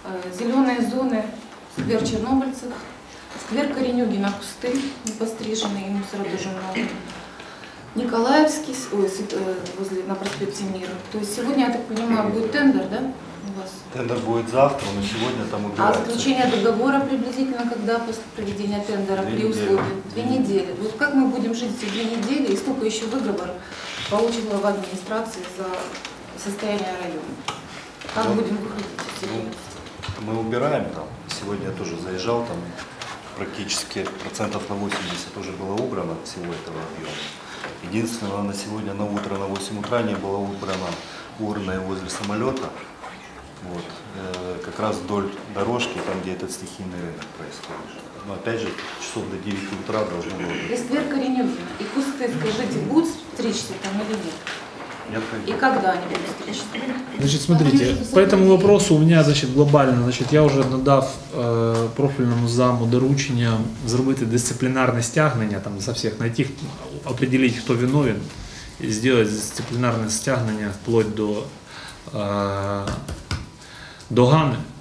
Зеленые зоны, сквер Чернобыльцев, сквер Коренюгина, кусты непостриженные, и мусора тоже много. Николаевский, на проспекте Мира. То есть сегодня, я так понимаю, будет тендер, да, у вас? Тендер будет завтра, но сегодня там убирается. А заключение договора приблизительно когда после проведения тендера, при условии? 2 недели. Вот как мы будем жить эти 2 недели, и сколько еще выговор получил глава администрации за состояние района? Как будем выходить из ситуации? Мы убираем там. Сегодня я тоже заезжал, там практически процентов на 80 уже было убрано всего этого объема. Единственное, на сегодня на утро, на 8 утра не было убрано урны возле самолета. Вот. Как раз вдоль дорожки, там где этот стихийный рынок происходит. Но опять же, часов до 9 утра должно было быть. И сквер Коренюгина, и кусты, скажите, будут стричься там или нет? И когда они будут стричься? Значит, смотрите, по этому вопросу у меня, значит, глобально, значит, я вже надав профільному заму доручення зробити дисциплінарне стягнення там за всіх, найти, определить, хто виновен, і зробити дисциплінарне стягнення вплоть до догани.